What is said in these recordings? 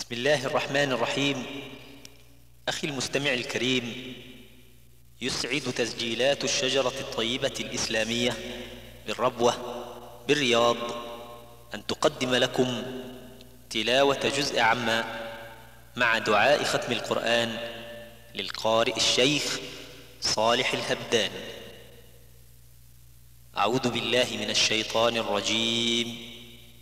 بسم الله الرحمن الرحيم. أخي المستمع الكريم، يسعد تسجيلات الشجرة الطيبة الإسلامية بالربوة بالرياض أن تقدم لكم تلاوة جزء عما مع دعاء ختم القرآن للقارئ الشيخ صالح الهبدان. أعوذ بالله من الشيطان الرجيم.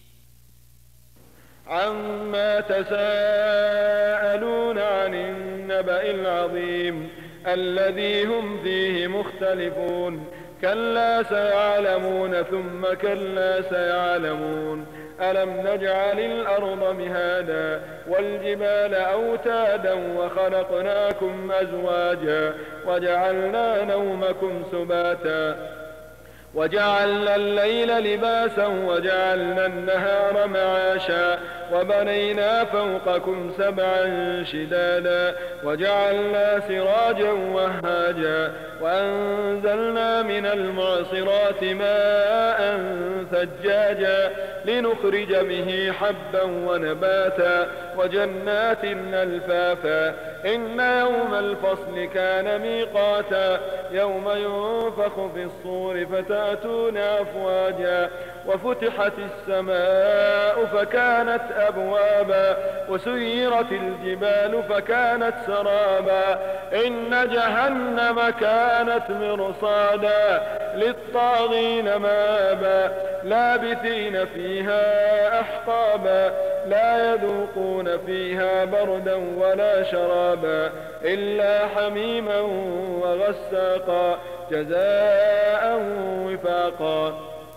عما تساءلون عن النبأ العظيم الذي هم فيه مختلفون. كلا سيعلمون ثم كلا سيعلمون. ألم نجعل الأرض مهادا والجبال أوتادا وخلقناكم أزواجا وجعلنا نومكم سباتا وجعلنا الليل لباسا وجعلنا النهار معاشا وبنينا فوقكم سبعا شدادا وجعلنا سراجا وهاجا وأنزلنا من المعصرات ماء ثجاجا لنخرج به حبا ونباتا وجنات ألفافا. إن يوم الفصل كان ميقاتا يوم ينفخ في الصور فتأتون أفواجا وفتحت السماء فكانت أبوابا وسيرت الجبال فكانت سرابا. إن جهنم كانت مرصادا للطاغين مآبا لابثين فيها أحقابا لا يذوقون فيها بردا ولا شرابا إلا حميما وغساقا جزاء وفاقا.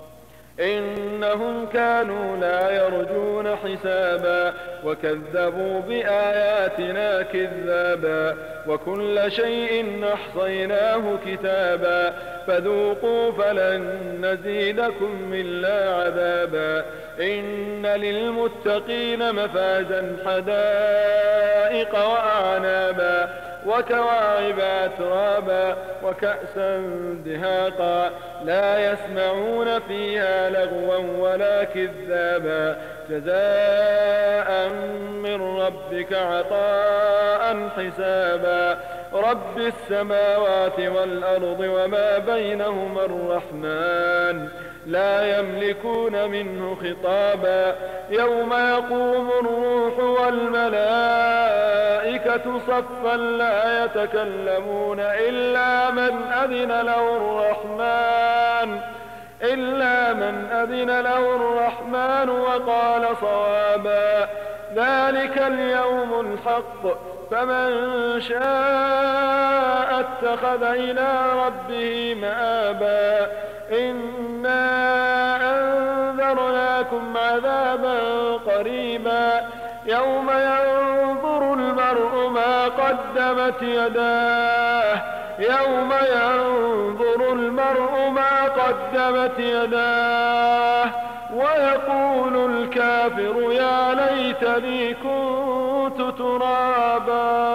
إنهم كانوا لا يرجون حسابا وكذبوا بآياتنا كذابا وكل شيء أحصيناه كتابا فذوقوا فلن نزيدكم إلا عذابا. إن للمتقين مفازا حدائق وأعنابا وكواعب أترابا وكأسا دهاقا لا يسمعون فيها لغوا ولا كذابا جزاء من ربك عطاء حسابا. رب السماوات والأرض وما بينهما الرحمن لا يملكون منه خطابا. يوم يقوم الروح والملائكة صفا لا يتكلمون إلا من أذن له الرحمن وقال صوابا. ذلك اليوم الحق فمن شاء اتخذ إلى ربه مآبا. إنا أنذرناكم عذابا قريبا يوم ينظر المرء ما قدمت يداه ويقول الكافر يا ليتني كنت ترابا.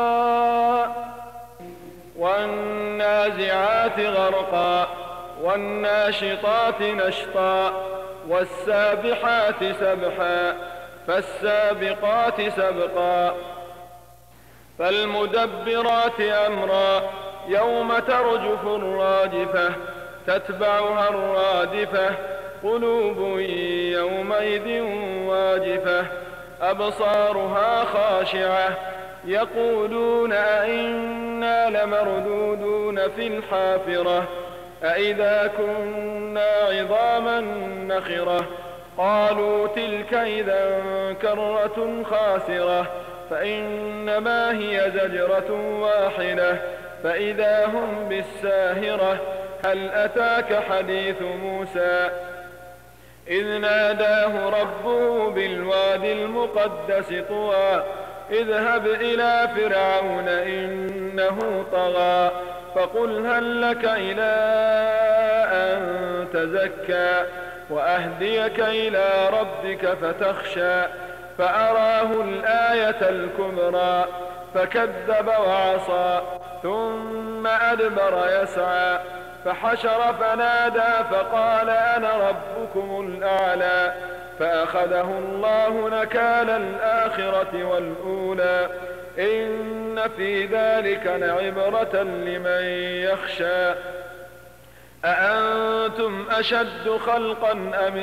والنازعات غرقا والناشطات نشطا والسابحات سبحا فالسابقات سبقا فالمدبرات أمرا يوم ترجف الراجفة تتبعها الرادفة قلوب يومئذ واجفة أبصارها خاشعة يقولون أئنا لمردودون في الحافرة أئذا كنا عظاما نخرة. قالوا تلك إذا كرة خاسرة فإنما هي زجرة واحدة فإذا هم بالساهرة. هل أتاك حديث موسى إذ ناداه ربه بالوادي المقدس طوى اذهب إلى فرعون إنه طغى فقل هل لك إلى أن تزكى وأهديك إلى ربك فتخشى. فأراه الآية الكبرى فكذب وعصى ثم أدبر يسعى فحشر فنادى فقال أنا ربكم الأعلى. فأخذه الله نكال الآخرة والأولى إن في ذلك لعبرة لمن يخشى أأنتم أشد خلقا أم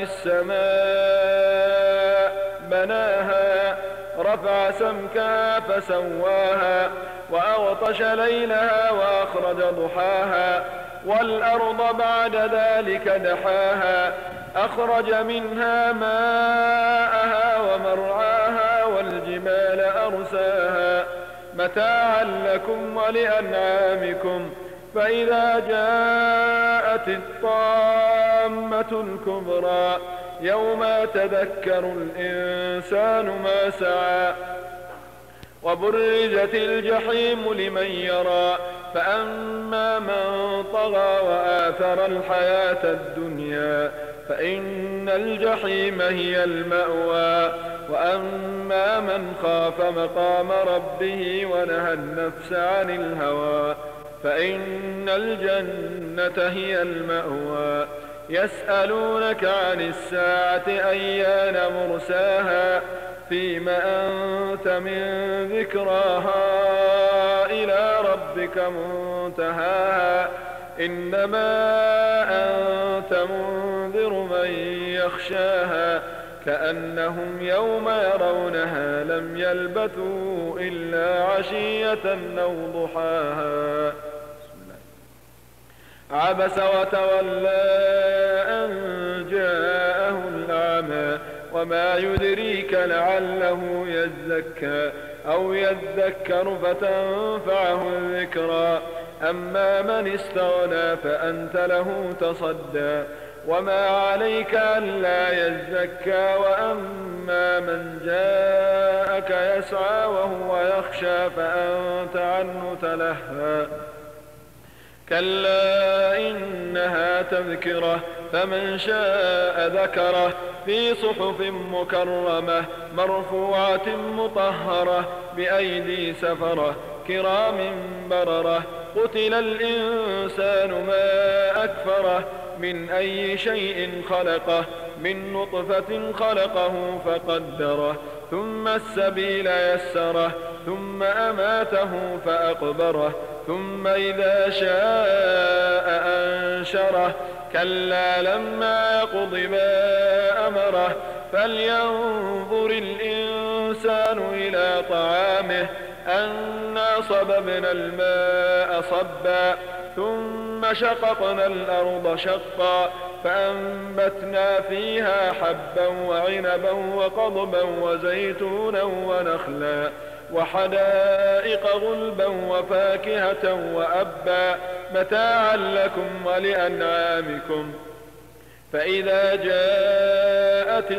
السماء بناها رفع سمكها فسواها وأغطش ليلها وأخرج ضحاها والأرض بعد ذلك دحاها أخرج منها ماءها ومرعاها والجبال أرساها متاعا لكم ولأنعامكم فإذا جاءت الطامة الكبرى يوم يتذكر الإنسان ما سعى وبرزت الجحيم لمن يرى فأما من طغى وآثر الحياة الدنيا فإن الجحيم هي المأوى وأما من خاف مقام ربه ونهى النفس عن الهوى فإن الجنة هي المأوى يسألونك عن الساعة أيان مرساها فيم أنت من ذكراها إلى ربك منتهاها إنما أنت منذر من يخشاها كأنهم يوم يرونها لم يلبثوا إلا عشية أو ضحاها عبس وتولى أن جاءه الأعمى وما يدريك لعله يزكى أو يذكر فتنفعه الذكرى أما من استغنى فأنت له تصدى وما عليك ألا يزكى وأما من جاءك يسعى وهو يخشى فأنت عنه تلهى كلا إنها تذكرة فمن شاء ذكره في صحف مكرمة مرفوعة مطهرة بأيدي سفرة كرام بررة قتل الإنسان ما أكفره من أي شيء خلقه من نطفة خلقه فقدره ثم السبيل يسره ثم أماته فأقبره ثم إذا شاء أنشره كلا لما يقض ما أمره فلينظر الإنسان إلى طعامه أنا صببنا الماء صبا ثم شققنا الأرض شقا فأنبتنا فيها حبا وعنبا وقضبا وزيتونا ونخلا وحدائق غلبا وفاكهة وأبا متاعا لكم ولأنعامكم فإذا جاءت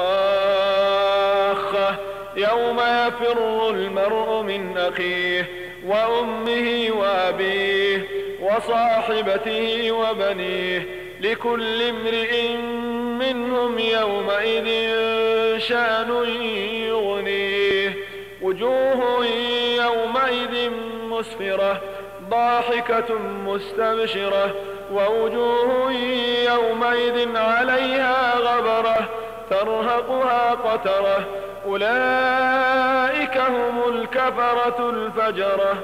الصاخة يوم يفر المرء من أخيه وأمه وأبيه وصاحبته وبنيه لكل امرئ منهم يومئذ شأن يغنيه وجوه يومئذ مسفرة ضاحكة مستبشرة ووجوه يومئذ عليها غبرة ترهقها قترة أولئك هم الكفرة الفجرة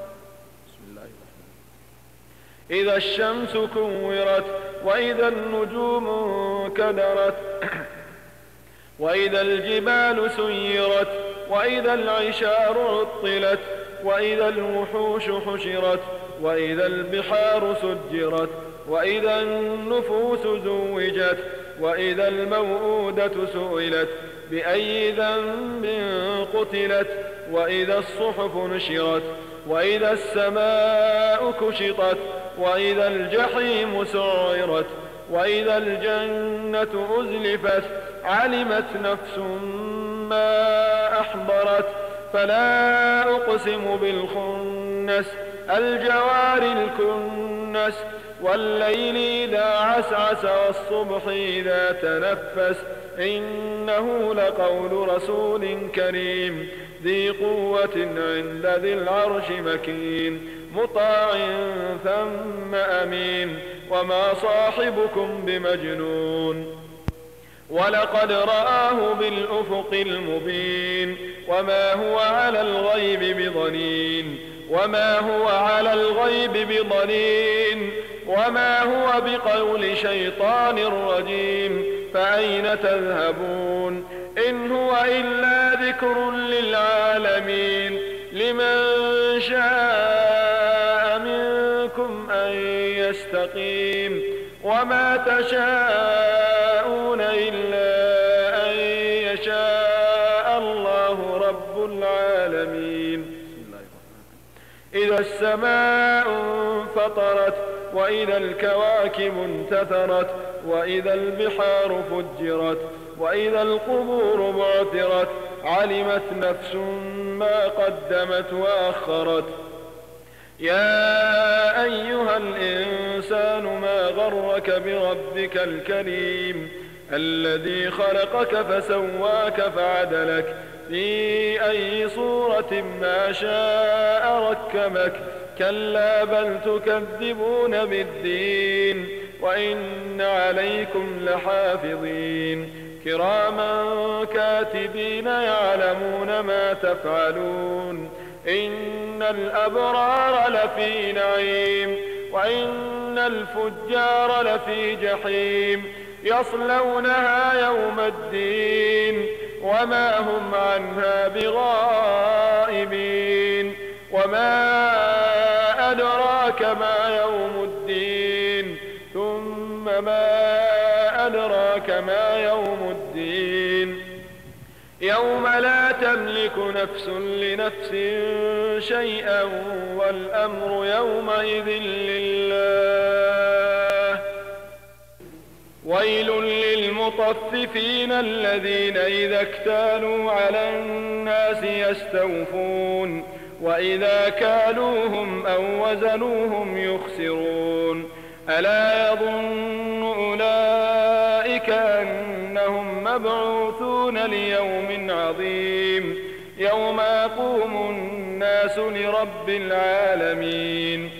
إذا الشمس كورت وإذا النجوم كدرت وإذا الجبال سيرت وإذا العشار عطلت وإذا الوحوش حشرت وإذا البحار سجرت وإذا النفوس زوجت وإذا الموءودة سئلت بأي ذنب قتلت وإذا الصحف نشرت وإذا السماء كشطت وإذا الجحيم سعرت وإذا الجنة أزلفت علمت نفس ما أحضرت فلا أقسم بالخنس الجوار الكنس والليل إذا عسعس والصبح إذا تنفس إنه لقول رسول كريم ذي قوة عند ذي العرش مكين مطاع ثم أمين وما صاحبكم بمجنون ولقد رآه بالأفق المبين وما هو على الغيب بضنين وما هو بقول شيطان رجيم فأين تذهبون إن هو إلا ذكر للعالمين لمن شاء منكم أن يستقيم وما تشاءون إلا أن يشاء الله رب العالمين. إذا السماء انفطرت وإذا الكواكب انتثرت وإذا البحار فجرت وإذا القبور بعثرت علمت نفس ما قدمت وأخرت. يا أيها الإنسان ما غرك بربك الكريم الذي خلقك فسواك فعدلك في أي صورة ما شاء ركبك كلا بل تكذبون بالدين وإن عليكم لحافظين كراما كاتبين يعلمون ما تفعلون. إن الأبرار لفي نعيم وإن الفجار لفي جحيم يصلونها يوم الدين وما هم عنها بغائبين. وما أدراك ما يوم الدين ثم ما أدراك ما يوم الدين يوم لا تملك نفس لنفس شيئا والأمر يومئذ لله. ويل للمطففين الذين إذا اكتالوا على الناس يستوفون وإذا كالوهم أو وزنوهم يخسرون. ألا يظن أولئك أنهم مبعوثون ليوم عظيم يوم يقوم الناس لرب العالمين.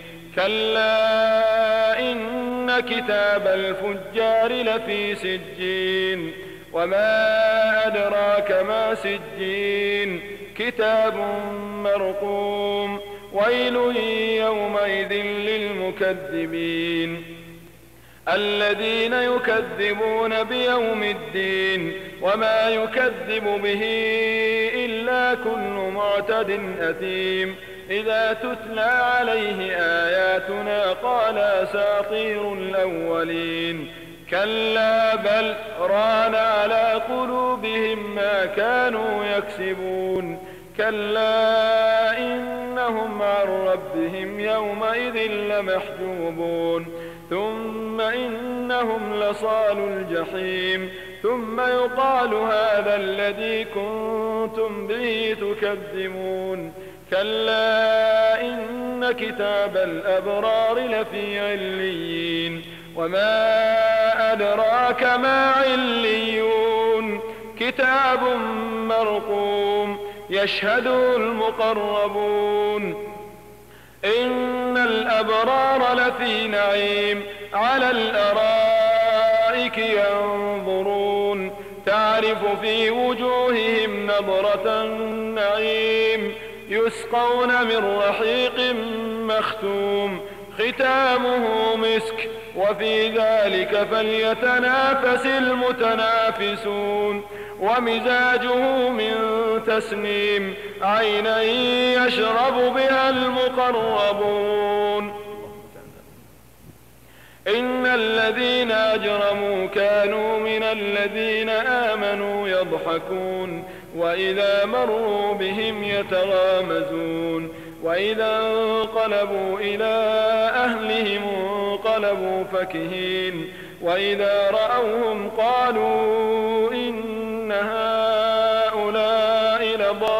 كلا إن كتاب الفجار لفي سجين وما أدراك ما سجين كتاب مرقوم. ويل يومئذ للمكذبين الذين يكذبون بيوم الدين وما يكذب به إلا كل معتد أثيم إذا تتلى عليه آياتنا قال أساطير الأولين. كلا بل ران على قلوبهم ما كانوا يكسبون. كلا إنهم عن ربهم يومئذ لمحجوبون. ثم إنهم لصال الجحيم ثم يقال هذا الذي كنتم به تكذبون. كلا إن كتاب الأبرار لفي عليين وما أدراك ما عليون كتاب مرقوم يشهده المقربون. إن الأبرار لفي نعيم على الأرائك ينظرون تعرف في وجوههم نضرة النعيم يسقون من رحيق مختوم ختامه مسك وفي ذلك فليتنافس المتنافسون. ومزاجه من تسنيم عينا يشرب بها المقربون. إن الذين أجرموا كانوا من الذين آمنوا يضحكون وإذا مروا بهم يتغامزون وإذا انقلبوا إلى أهلهم انقلبوا فكهين وإذا رأوهم قالوا إن هؤلاء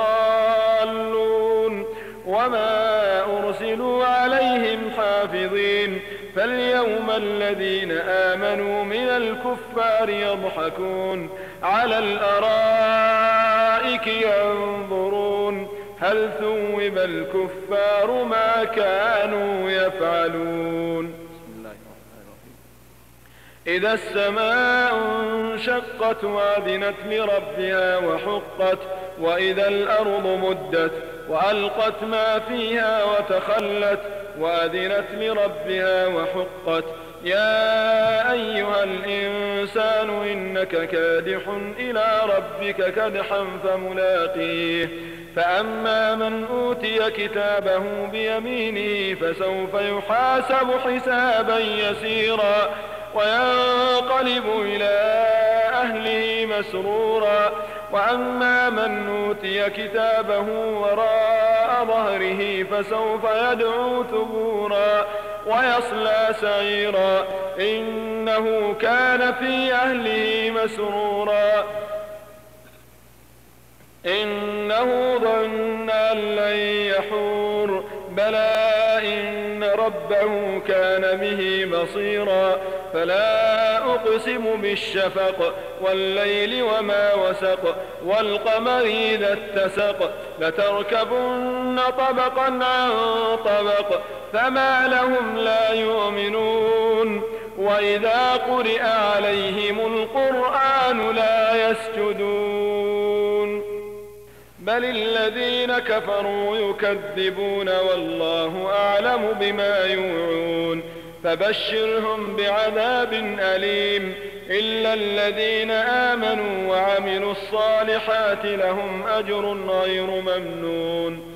لضالون وما أرسلوا عليهم حافظين. فاليوم الذين آمنوا من الكفار يضحكون على الأرائك ينظرون هل ثوب الكفار ما كانوا يفعلون. إذا السماء انشقت وأذنت لربها وحقت وإذا الأرض مدت وألقت ما فيها وتخلت وأذنت لربها وحقت يا أيها الإنسان إنك كادح إلى ربك كدحا فملاقيه فأما من أوتي كتابه بيمينه فسوف يحاسب حسابا يسيرا وينقلب إلى أهله مسرورا وأما من أوتي كتابه وراء ظهره فسوف يدعو ثبورا ويصلى سعيرا إنه كان في أهله مسرورا إنه ظن أن لن يحور بلى إن ربه كان به بصيرا فلا أقسم بالشفق والليل وما وسق والقمر إذا اتسق لتركبن طبقا عن طبق فما لهم لا يؤمنون وإذا قرئ عليهم القرآن لا يسجدون بل الذين كفروا يكذبون والله أعلم بما يوعون فبشرهم بعذاب أليم إلا الذين آمنوا وعملوا الصالحات لهم أجر غير ممنون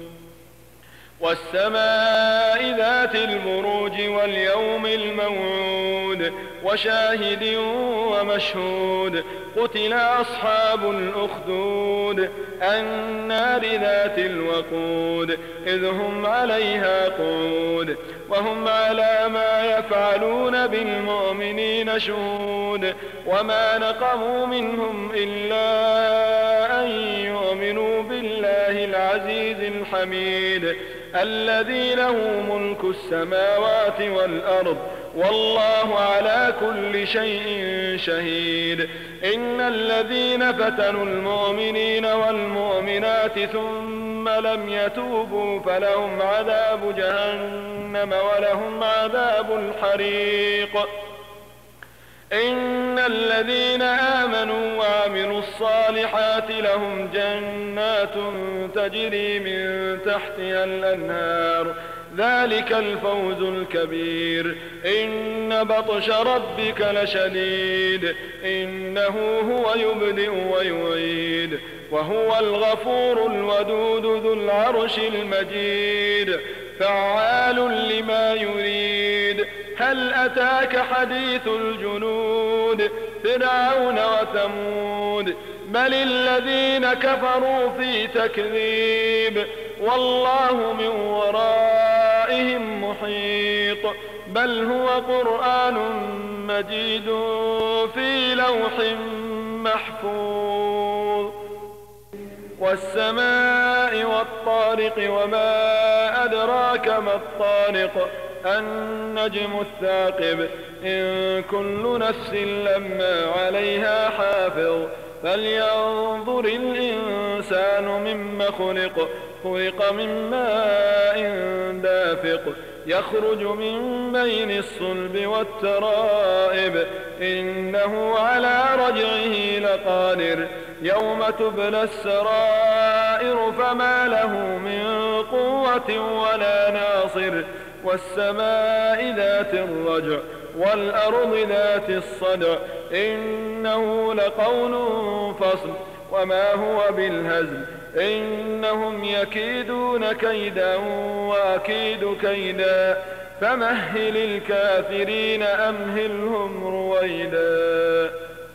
والسماء ذات البروج واليوم الموعود وشاهد ومشهود قتل أصحاب الأخدود النار ذات الوقود إذ هم عليها قعود وهم على ما يفعلون بالمؤمنين شهود وما نقموا منهم إلا أن يؤمنوا بالله العزيز الحميد الذي له ملك السماوات والأرض والله على كل شيء شهيد إن الذين فتنوا المؤمنين والمؤمنات ثم لم يتوبوا فلهم عذاب جهنم ولهم عذاب الحريق إن الذين آمنوا وعملوا الصالحات لهم جنات تجري من تحتها الأنهار ذلك الفوز الكبير إن بطش ربك لشديد إنه هو يبدئ ويعيد وهو الغفور الودود ذو العرش المجيد فعال لما يريد هل أتاك حديث الجنود فرعون وثمود بل الذين كفروا في تكذيب والله من ورائهم محيط بل هو قرآن مجيد في لوح محفوظ والسماء والطارق وما أدراك ما الطارق النجم الثاقب إن كل نفس لما عليها حافظ فلينظر الإنسان مما خلق خلق من ماء دافق يخرج من بين الصلب والترائب إنه على رجعه لقادر يوم تبلى السرائر فما له من قوة ولا ناصر والسماء ذات الرجع والأرض ذات الصدع إنه لقول فصل وما هو بالهزل إنهم يكيدون كيدا وأكيد كيدا فمهل الكافرين أمهلهم رويدا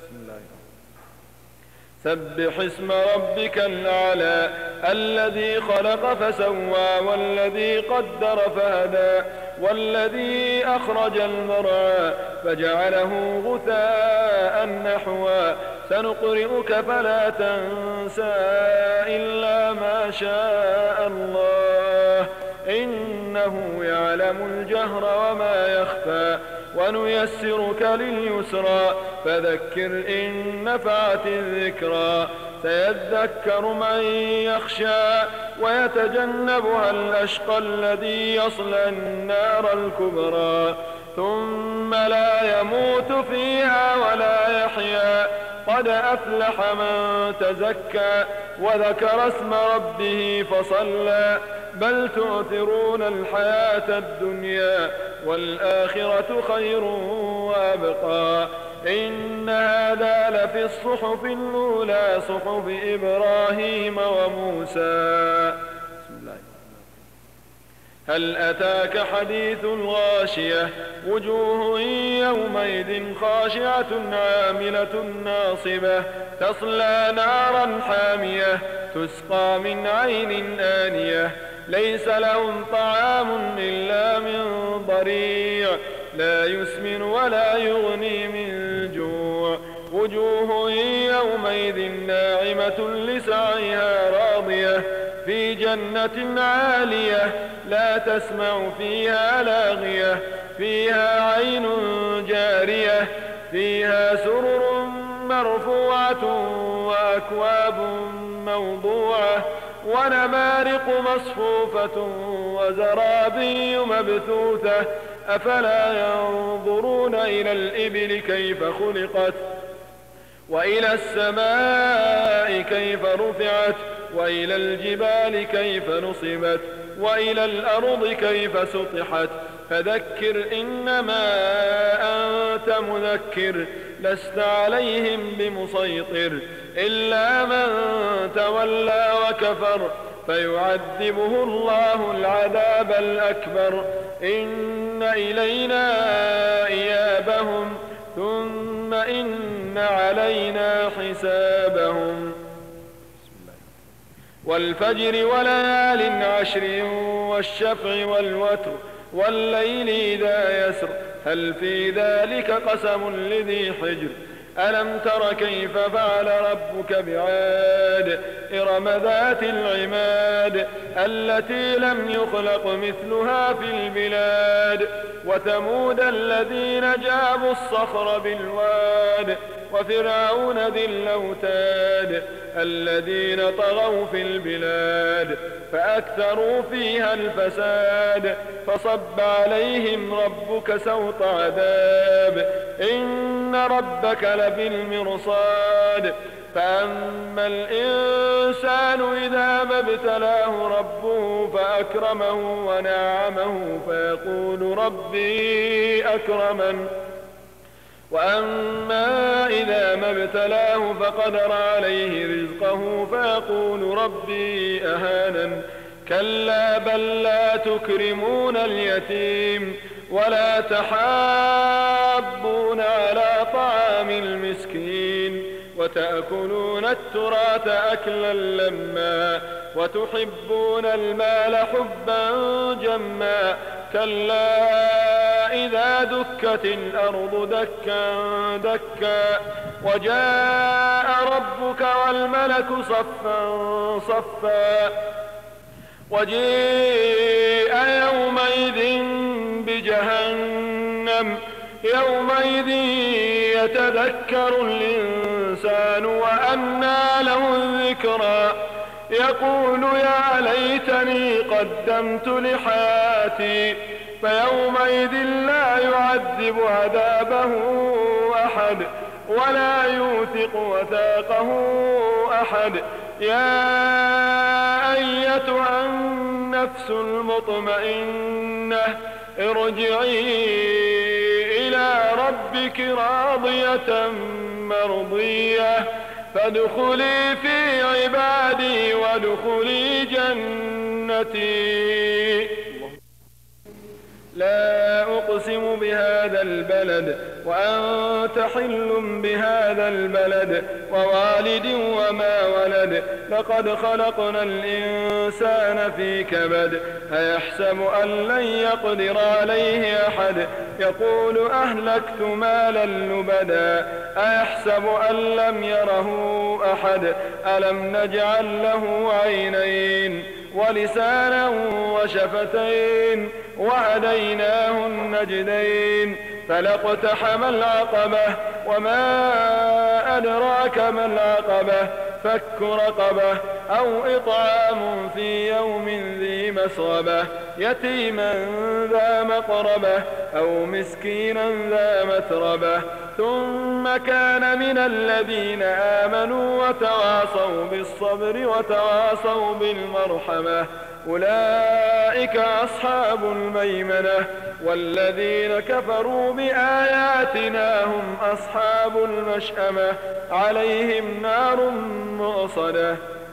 سبح اسم ربك الأعلى الذي خلق فسوى والذي قدر فهدى والذي أخرج المرعى فجعله غثاء نحوا سنقرئك فلا تنسى إلا ما شاء الله إنه يعلم الجهر وما يخفى ونيسرك لليسرى فذكر إن نفعت الذكرى سيذكر من يخشى ويتجنبها الأشقى الذي يصلى النار الكبرى ثم لا يموت فيها ولا يحيا. قد أفلح من تزكى وذكر اسم ربه فصلى. بل تؤثرون الحياة الدنيا والآخرة خير وأبقى. إن هذا لفي الصحف الأولى صحف إبراهيم وموسى. هل أتاك حديث الغاشية وجوه يومئذ خاشعة عاملة ناصبة تصلى نارا حامية تسقى من عين آنية ليس لهم طعام إلا من ضريع لا يسمن ولا يغني من جوع. وجوه يومئذ ناعمة لسعيها راضية في جنة عالية لا تسمع فيها لاغية فيها عين جارية فيها سرر مرفوعة وأكواب موضوعة ونمارق مصفوفة وزرابي مبثوثة. أفلا ينظرون إلى الإبل كيف خلقت وإلى السماء كيف رفعت وإلى الجبال كيف نصبت وإلى الأرض كيف سطحت. فذكر إنما أنت مذكر لست عليهم بمسيطر إلا من تولى وكفر فيعذبه الله العذاب الأكبر. إن إلينا إيابهم ثم إن علينا حسابهم. والفجر وليال عشر والشفع والوتر والليل إذا يسر هل في ذلك قسم لذي حجر. ألم تر كيف فعل ربك بعاد إرم ذات العماد التي لم يخلق مثلها في البلاد. وثمود الذين جابوا الصخر بالواد وفرعون ذي الأوتاد الذين طغوا في البلاد فأكثروا فيها الفساد. فصب عليهم ربك سوط عذاب إن ربك لبالمرصاد. فأما الإنسان إذا ما ابتلاه ربه فأكرمه ونعمه فيقول ربي أكرمن. وأما إذا ما ابتلاه فقدر عليه رزقه فيقول ربي أهانن. كلا بل لا تكرمون اليتيم ولا تحاضون على طعام المسكين وتأكلون التراث أكلا لما وتحبون المال حبا جما. كلا إذا دكت الأرض دكا دكا وجاء ربك والملك صفا صفا وجيء يومئذ بجهنم يومئذ يتذكر الإنسان وأنى له الذكرى يقول يا ليتني قدمت لحياتي. فيومئذ لا يعذب عذابه أحد ولا يوثق وثاقه أحد. يا أيتها النفس المطمئنة ارجعي إلى ربك راضية مرضية فادخلي في عبادي وادخلي جنتي. لا أقسم بهذا البلد وأنت حل بهذا البلد ووالد وما ولد. لقد خلقنا الإنسان في كبد أيحسب أن لن يقدر عليه أحد يقول أهلكت مالا لبدا أيحسب أن لم يره أحد ألم نجعل له عينين ولسانا وشفتين وهديناه النجدين. فلاقتحم العقبة وما أدراك ما العقبة فك رقبة أو إطعام في يوم ذي مسغبة يتيما ذا مقربة أو مسكينا ذا متربة ثم كان من الذين آمنوا وتواصوا بالصبر وتواصوا بالمرحمة أولئك أصحاب الميمنة والذين كفروا بآياتنا هم أصحاب المشأمة عليهم نار مؤصدة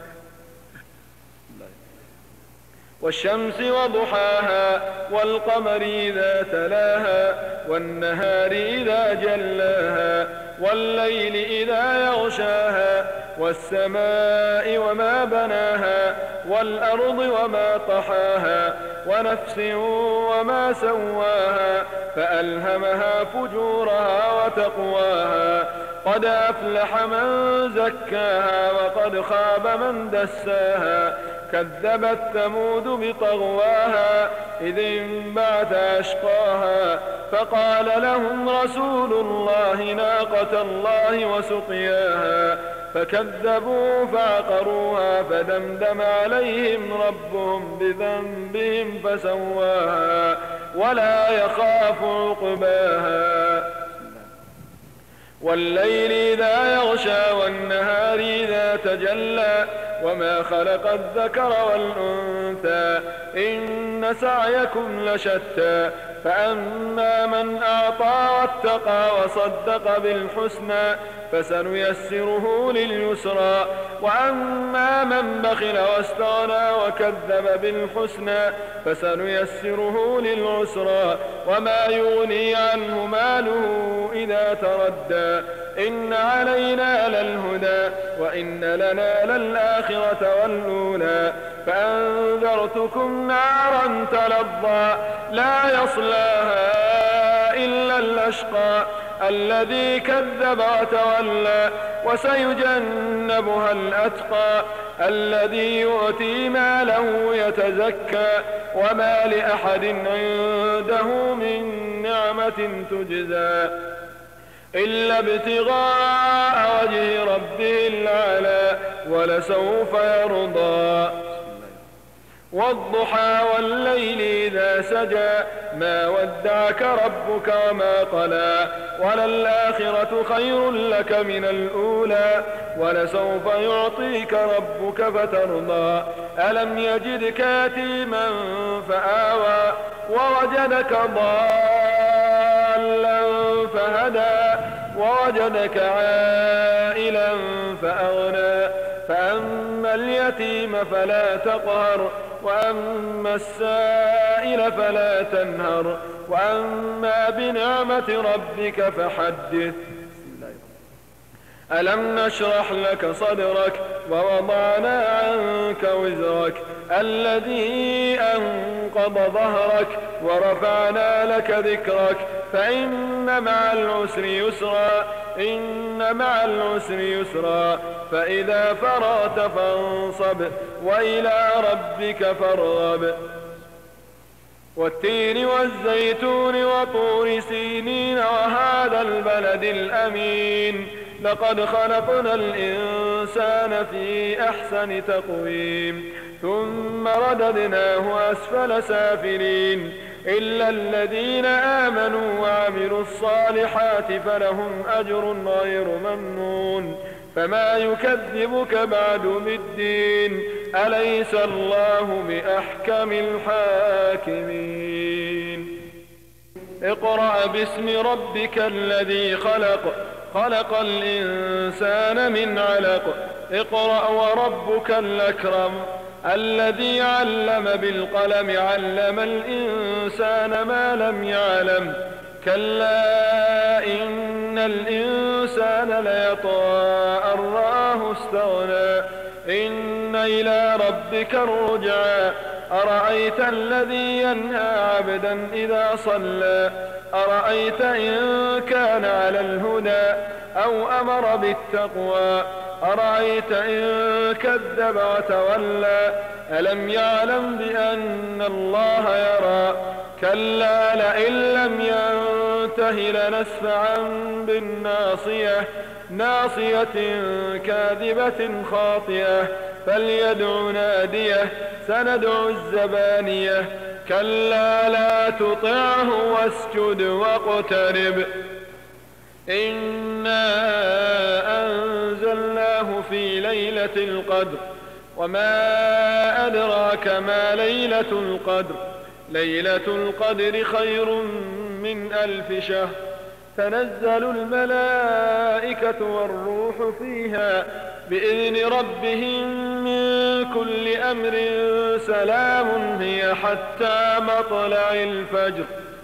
والشمس وضحاها والقمر إذا تلاها والنهار إذا جلاها والليل إذا يغشاها والسماء وما بناها والأرض وما طحاها ونفس وما سواها فألهمها فجورها وتقواها قد أفلح من زكاها وقد خاب من دساها كذبت ثمود بطغواها إذ انبعث أشقاها فقال لهم رسول الله ناقة الله وسقياها فكذبوا فعقروها فدمدم عليهم ربهم بذنبهم فسواها ولا يخاف عقباها والليل إذا يغشى والنهار إذا تجلى وما خلق الذكر والأنثى إن سعيكم لشتى فأما من أعطى واتقى وصدق بالحسنى فسنيسره لليسرى وأما من بخل واستغنى وكذب بالحسنى فسنيسره للعسرى وما يغني عنه ماله إذا تردى إن علينا للهدى وإن لنا للآخرة والأولى فأنذرتكم نارا تلظى لا يصلاها إلا الأشقى الذي كذب وتولى وسيجنبها الأتقى الذي يؤتي ماله يتزكى وما لأحد عنده من نعمة تجزى إلا ابتغاء وجه ربه الأعلى ولسوف يرضى والضحى والليل إذا سجى ما ودعك ربك وما قلى وللآخرة خير لك من الأولى ولسوف يعطيك ربك فترضى ألم يجدك يتيما فآوى ووجدك ضالا فهدى ووجدك عائلا فأغنى فأما اليتيم فلا تقهر وأما السائل فلا تنهر وأما بنعمة ربك فحدث ألم نشرح لك صدرك ووضعنا عنك وزرك الذي أنقض ظهرك ورفعنا لك ذكرك فإن مع العسر يسرا إن مع العسر يسرا فإذا فرغت فانصب وإلى ربك فارغب والتين والزيتون وطور سينين وهذا البلد الأمين لقد خلقنا الإنسان في أحسن تقويم ثم رددناه أسفل سافلين إلا الذين آمنوا وعملوا الصالحات فلهم أجر غير ممنون فما يكذبك بعد بالدين أليس الله بأحكم الحاكمين اقرأ باسم ربك الذي خلق خلق الإنسان من علق اقرأ وربك الأكرم الذي علم بالقلم علم الإنسان ما لم يعلم كلا إن الإنسان ليطغى أن رآه استغنى إن إلى ربك الرجعى أرأيت الذي ينهى عبدا إذا صلى أرأيت إن كان على الهدى أو أمر بالتقوى أرأيت إن كذب وتولى ألم يعلم بأن الله يرى كلا لئن لم ينته لنسفعا بالناصية ناصية كاذبة خاطئة فليدع ناديه سندع الزبانية كلا لا تطعه واسجد واقترب. إنا أنزلناه في ليلة القدر وما أدراك ما ليلة القدر ليلة القدر خير من 1000 شهر تنزل الملائكة والروح فيها بإذن ربهم من كل أمر سلام هي حتى مطلع الفجر.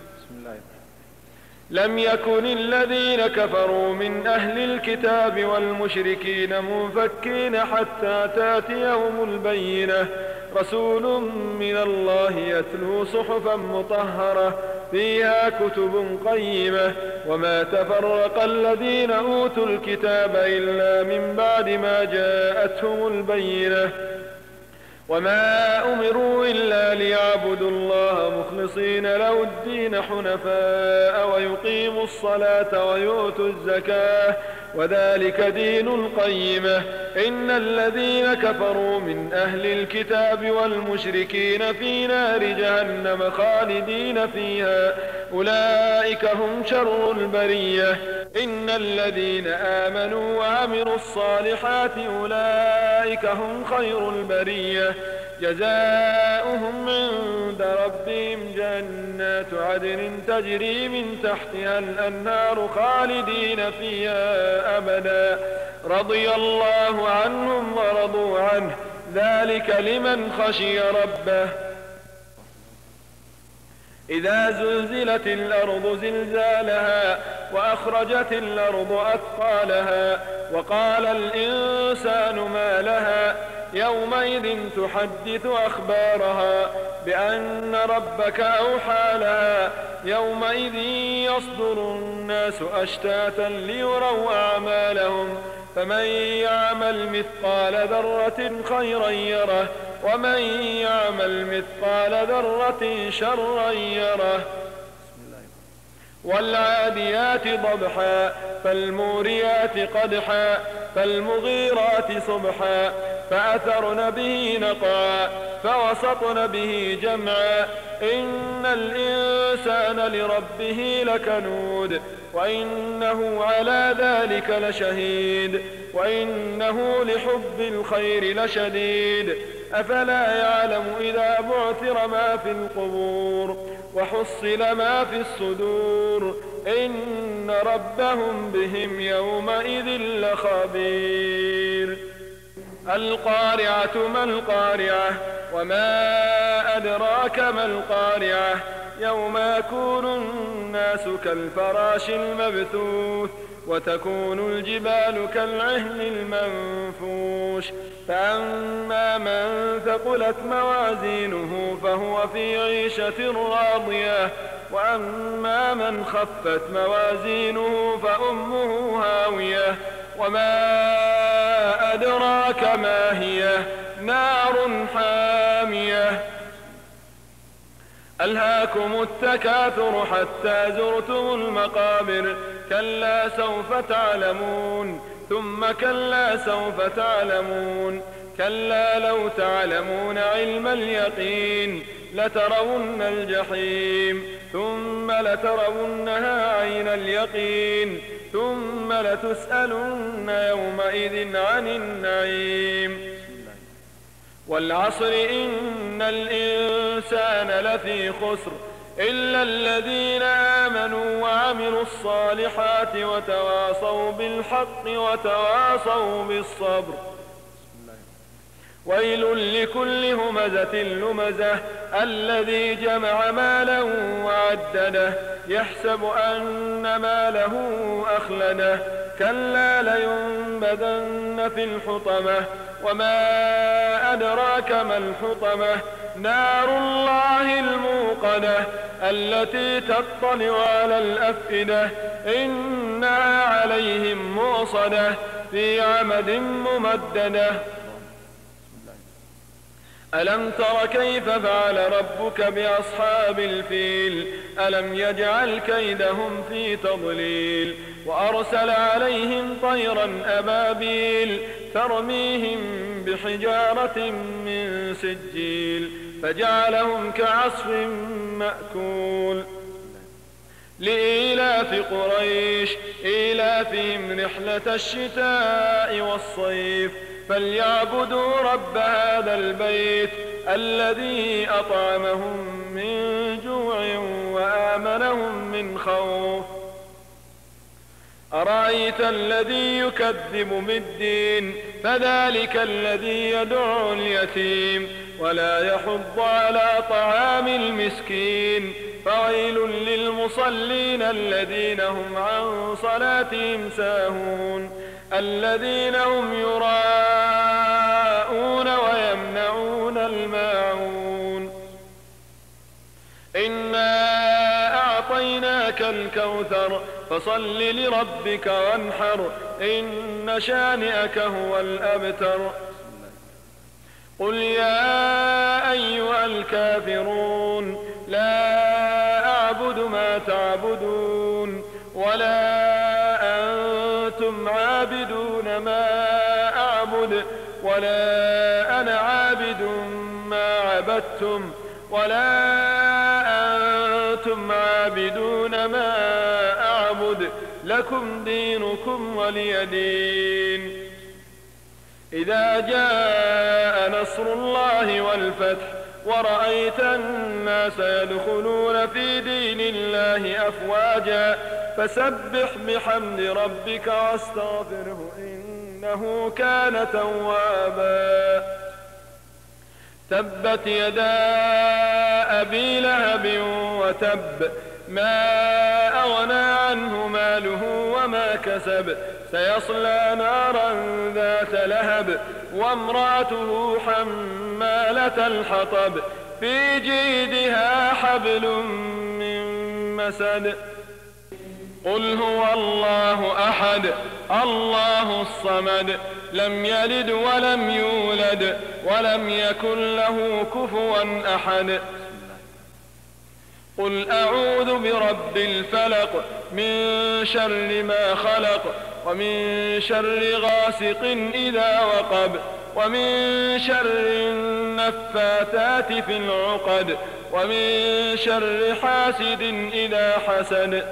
لم يكن الذين كفروا من أهل الكتاب والمشركين منفكين حتى تأتيهم البينة رسول من الله يتلو صحفا مطهرة فيها كتب قيمة وما تفرق الذين أوتوا الكتاب إلا من بعد ما جاءتهم البينة وما أمروا إلا ليعبدوا الله مخلصين له الدين حنفاء ويقيموا الصلاة ويؤتوا الزكاة وذلك دين القيمة. إن الذين كفروا من أهل الكتاب والمشركين في نار جهنم خالدين فيها أولئك هم شر البرية. إن الذين آمنوا وعملوا الصالحات أولئك هم خير البرية جزاؤهم عند ربهم جنات عدن تجري من تحتها الأنهار خالدين فيها أبدا رضي الله عنهم ورضوا عنه ذلك لمن خشي ربه. إذا زلزلت الأرض زلزالها وأخرجت الأرض أثقالها وقال الإنسان ما لها يومئذ تحدث أخبارها بأن ربك أوحى لها يومئذ يصدر الناس أشتاتا ليروا أعمالهم فمن يعمل مثقال ذرة خيرا يره ومن يعمل مثقال ذرة شرا يره. والعاديات ضبحا فالموريات قدحا فالمغيرات صبحا فأثرن به نقعا فوسطن به جمعا إن الإنسان لربه لكنود وإنه على ذلك لشهيد وإنه لحب الخير لشديد. أفلا يعلم إذا بعثر ما في القبور وحصل ما في الصدور إن ربهم بهم يومئذ لخبير. القارعة ما القارعة وما أدراك ما القارعة يوم يكون الناس كالفراش المبثوث وتكون الجبال كالعهن المنفوش فأما من ثقلت موازينه فهو في عيشة راضية وأما من خفت موازينه فأمه هاوية وما أدراك ما هي نار حامية. ألهاكم التكاثر حتى زرتم المقابر كلا سوف تعلمون ثم كلا سوف تعلمون كلا لو تعلمون علم اليقين لترون الجحيم ثم لترونها عين اليقين ثم لتسألن يومئذ عن النعيم. والعصر إن الإنسان لفي خسر إلا الذين آمنوا وعملوا الصالحات وتواصوا بالحق وتواصوا بالصبر. ويل لكل همزة لمزة الذي جمع مالا وعدده يحسب أن ماله أخلده كلا لينبذن في الحطمة وما أدراك ما الحطمة نار الله الموقدة التي تطلع على الأفئدة إنها عليهم مؤصدة في عمد ممددة. ألم تر كيف فعل ربك بأصحاب الفيل ألم يجعل كيدهم في تضليل وأرسل عليهم طيرا أبابيل ترميهم بحجارة من سجيل فجعلهم كعصف مأكول. لإيلاف قريش إيلافهم رحلة الشتاء والصيف فليعبدوا رب هذا البيت الذي أطعمهم من جوع وآمنهم من خوف. أرأيت الذي يكذب بالدين فذلك الذي يدعو اليتيم ولا يحض على طعام المسكين فويل للمصلين الذين هم عن صلاتهم ساهون الذين هم يراءون ويمنعون الماعون. إنا أعطيناك الكوثر فصل لربك وانحر إن شانئك هو الأبتر. قل يا أيها الكافرون لا أعبد ما تعبدون ولا أنتم عابدون ما أعبد ولا أنا عابد ما عبدتم ولا أنتم عابدون ما أعبد لكم دينكم ولي دين. إذا جاء نصر الله والفتح ورأيت الناس يدخلون في دين الله أفواجا فسبح بحمد ربك واستغفره إنه كان توابا. تبت يدا أبي لهب وتب ما أغنى عنه ماله وما كسب سيصلى نارا ذات لهب وامرأته حمالة الحطب في جيدها حبل من مسد. قل هو الله أحد الله الصمد لم يلد ولم يولد ولم يكن له كفوا أحد. قل أعوذ برب الفلق من شر ما خلق ومن شر غاسق إذا وقب ومن شر النفاثات في العقد ومن شر حاسد إذا حسد.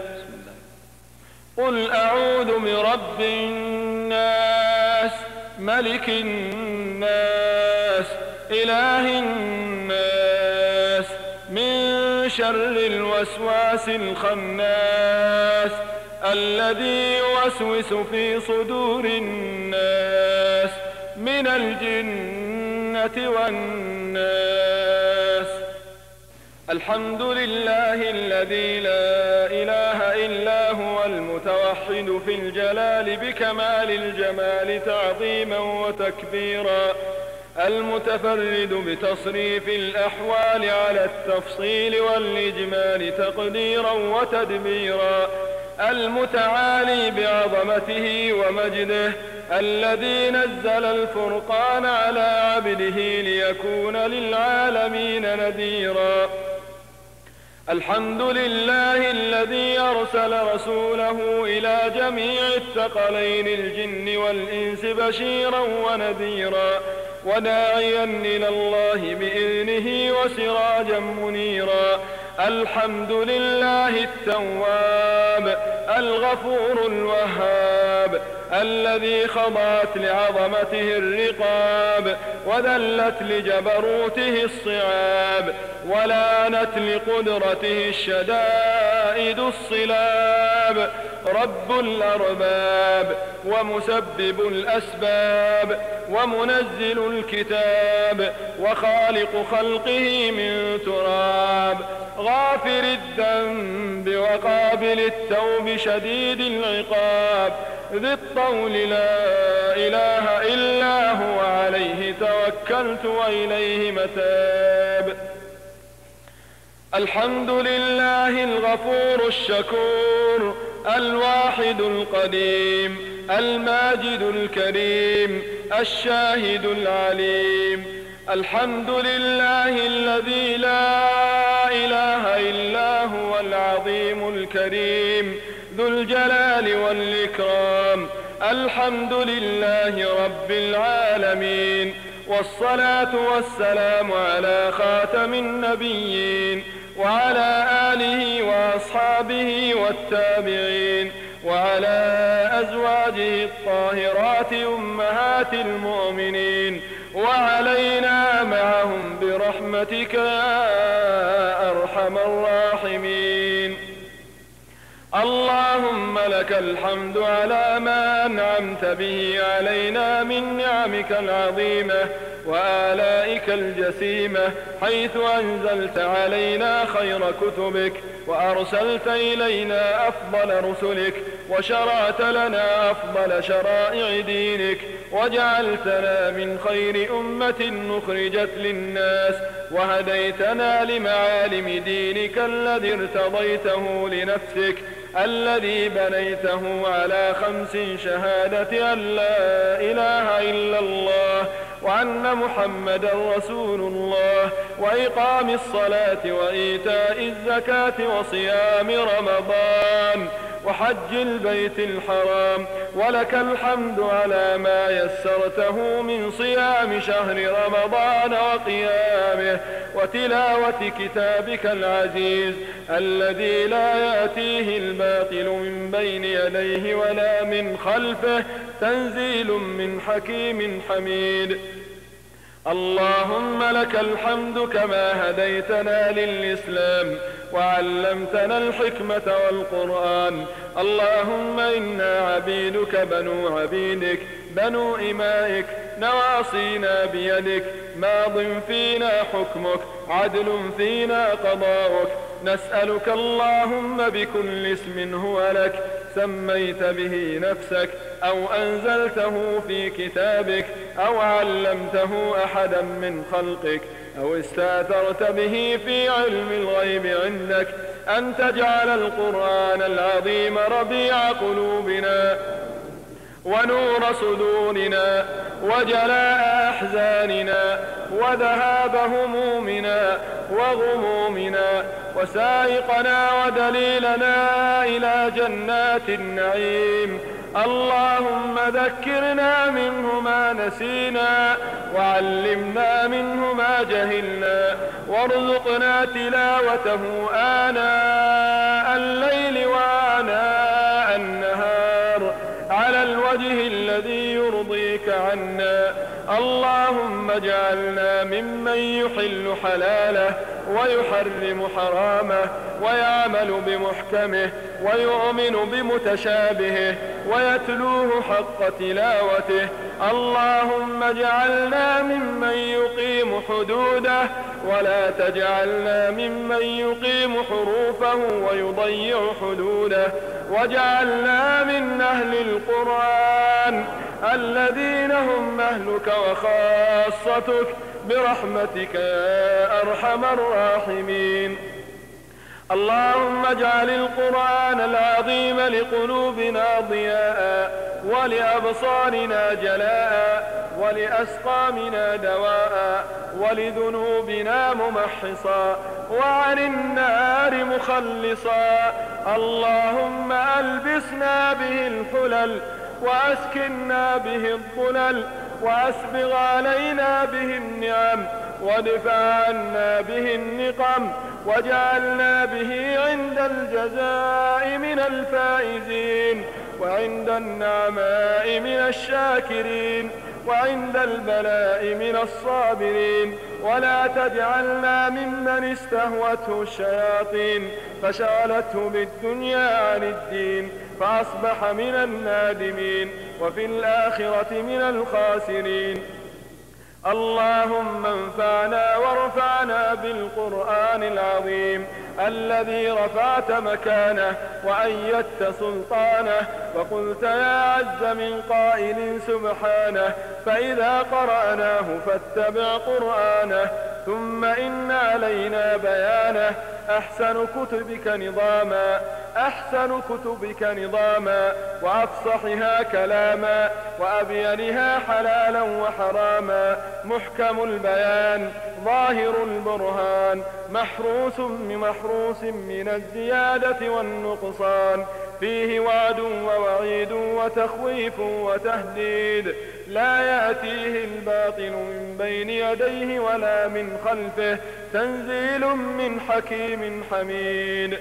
قل أعوذ برب الناس ملك الناس إله الناس من شر الوسواس الخناس الذي يوسوس في صدور الناس من الجنة والناس. الحمد لله الذي لا إله إلا هو المتوحد في الجلال بكمال الجمال تعظيما وتكبيرا المتفرد بتصريف الأحوال على التفصيل والإجمال تقديرا وتدبيرا المتعالي بعظمته ومجده الذي نزل الفرقان على عبده ليكون للعالمين نذيرا. الحمد لله الذي أرسل رسوله إلى جميع الثقلين الجن والإنس بشيرا ونذيرا وداعيا إلى الله بإذنه وسراجا منيرا. الحمد لله التواب الغفور الوهاب الذي خضعت لعظمته الرقاب وذلت لجبروته الصعاب ولانت لقدرته الشدائد الصلاب. رب الأرباب ومسبب الأسباب ومنزل الكتاب وخالق خلقه من تراب غافر الذنب وقابل التوب شديد العقاب ذي الطول لا إله إلا هو عليه توكلت وإليه متاب. الحمد لله الغفور الشكور الواحد القديم الماجد الكريم الشاهد العليم. الحمد لله الذي لا إله إلا هو العظيم الكريم ذو الجلال والإكرام الحمد لله رب العالمين، والصلاة والسلام على خاتم النبيين وعلى آله وأصحابه والتابعين وعلى أزواجه الطاهرات أمهات المؤمنين وعلينا معهم برحمتك يا أرحم الراحمين. اللهم لك الحمد على ما أنعمت به علينا من نعمك العظيمة وآلائك الجسيمة، حيث أنزلت علينا خير كتبك وأرسلت إلينا أفضل رسلك وشرعت لنا أفضل شرائع دينك وجعلتنا من خير أمة أخرجت للناس وهديتنا لمعالم دينك الذي ارتضيته لنفسك الذي بنيته على 5 شهادة أن لا إله إلا الله وأن محمدا رسول الله وإقام الصلاة وإيتاء الزكاة وصيام رمضان وحج البيت الحرام. ولك الحمد على ما يسرته من صيام شهر رمضان وقيامه وتلاوة كتابك العزيز الذي لا يأتيه الباطل من بين يديه ولا من خلفه، تنزيل من حكيم حميد. اللهم لك الحمد كما هديتنا للإسلام وعلمتنا الحكمة والقرآن. اللهم إنا عبيدك بنو عبيدك بنو إمائك نواصينا بيدك ماض فينا حكمك عدل فينا قضاؤك. نسألك اللهم بكل اسم هو لك سميت به نفسك أو أنزلته في كتابك أو علمته أحدا من خلقك أو استأثرت به في علم الغيب عندك أن تجعل القرآن العظيم ربيع قلوبنا ونور صدورنا وجلاء أحزاننا وذهاب همومنا وغمومنا وسائقنا ودليلنا إلى جنات النعيم. اللهم ذكرنا منه ما نسينا وعلمنا منه ما جهلنا وارزقنا تلاوته آناء الليل وآناء النهار على الوجه الذي يرضيك عنا. اللهم اجعلنا ممن يحل حلاله ويحرم حرامه ويعمل بمحكمه ويؤمن بمتشابهه ويتلوه حق تلاوته. اللهم اجعلنا ممن يقيم حدوده ولا تجعلنا ممن يقيم حروفه ويضيع حدوده. واجعلنا من أهل القرآن الذين هم أهلك وخاصتك برحمتك يا أرحم الراحمين. اللهم اجعل القرآن العظيم لقلوبنا ضياء ولأبصارنا جلاء ولأسقامنا دواء ولذنوبنا ممحصا وعن النار مخلصا. اللهم ألبسنا به الحلل وأسكننا به الظلل وأسبغ علينا به النعم وادفع عنا به النقم واجعلنا به عند الجزاء من الفائزين وعند النعماء من الشاكرين وعند البلاء من الصابرين. ولا تجعلنا ممن استهوته الشياطين فشغلته بالدنيا عن الدين فأصبح من النادمين وفي الآخرة من الخاسرين. اللهم انفعنا وارفعنا بالقرآن العظيم الذي رفعت مكانه وأيدت سلطانه وقلت يا عز من قائل سبحانه فإذا قرأناه فاتبع قرآنه ثم إن علينا بيانه. أحسن كتبك نظاما وأفصحها كلاما وأبينها حلالا وحراما محكم البيان ظاهر البرهان محروس من الزيادة والنقصان فيه وعد ووعيد وتخويف وتهديد، لا يأتيه الباطل من بين يديه ولا من خلفه، تنزيل من حكيم حميد.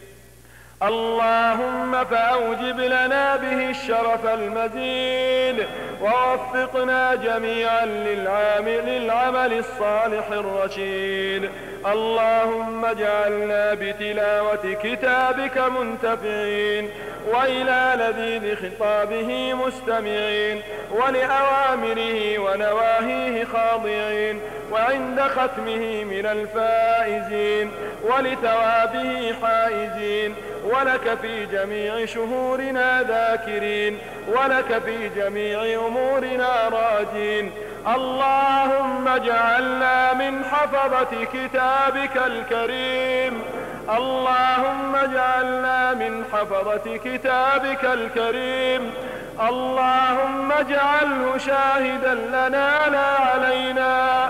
اللهم فأوجب لنا به الشرف المزيد، ووفقنا جميعا للعمل الصالح الرشيد. اللهم اجعلنا بتلاوة كتابك منتفعين، وإلى لذيذ خطابه مستمعين، ولأوامره ونواهيه خاضعين، وعند ختمه من الفائزين، ولثوابه حائزين، ولك في جميع شهورنا ذاكرين، ولك في جميع أمورنا راجين. اللهم اجعلنا من حفظة كتابك الكريم، اللهم اجعلنا من حفظة كتابك الكريم. اللهم اجعله شاهدا لنا لا علينا،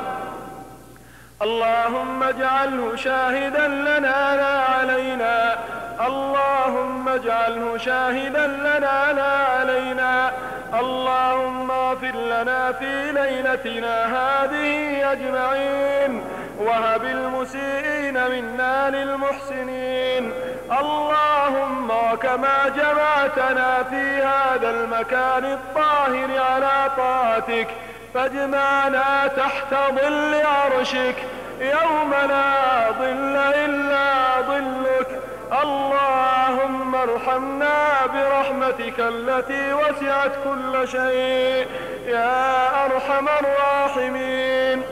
اللهم اجعله شاهدا لنا لا علينا، اللهم اجعله شاهدا لنا لا علينا. اللهم اغفر لنا في ليلتنا هذه أجمعين، وهب المسيئين منا للمحسنين. اللهم وكما جمعتنا في هذا المكان الطاهر على طاعتك، فاجمعنا تحت ظل عرشك يوم لا ظل إلا ظلك. اللهم ارحمنا برحمتك التي وسعت كل شيء يا أرحم الراحمين.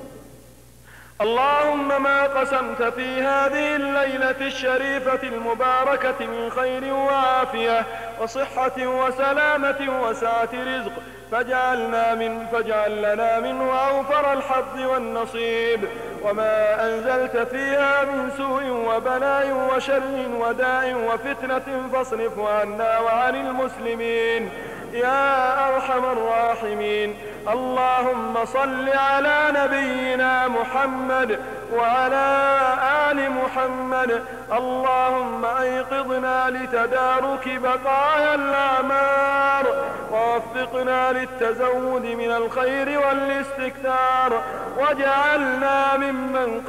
اللهم ما قسمت في هذه الليلة الشريفة المباركة من خير وعافية وصحة وسلامة وسعة رزق، فاجعل لنا منه أوفر الحظ والنصيب. وما أنزلت فيها من سوء وبلاء وشر وداء وفتنة فاصرف عنا وعن المسلمين يا أرحم الراحمين. اللهم صل على نبينا محمد وعلى آل محمد. اللهم أيقظنا لتدارك بقايا الأعمار، ووفقنا للتزود من الخير والاستكثار، واجعلنا ممن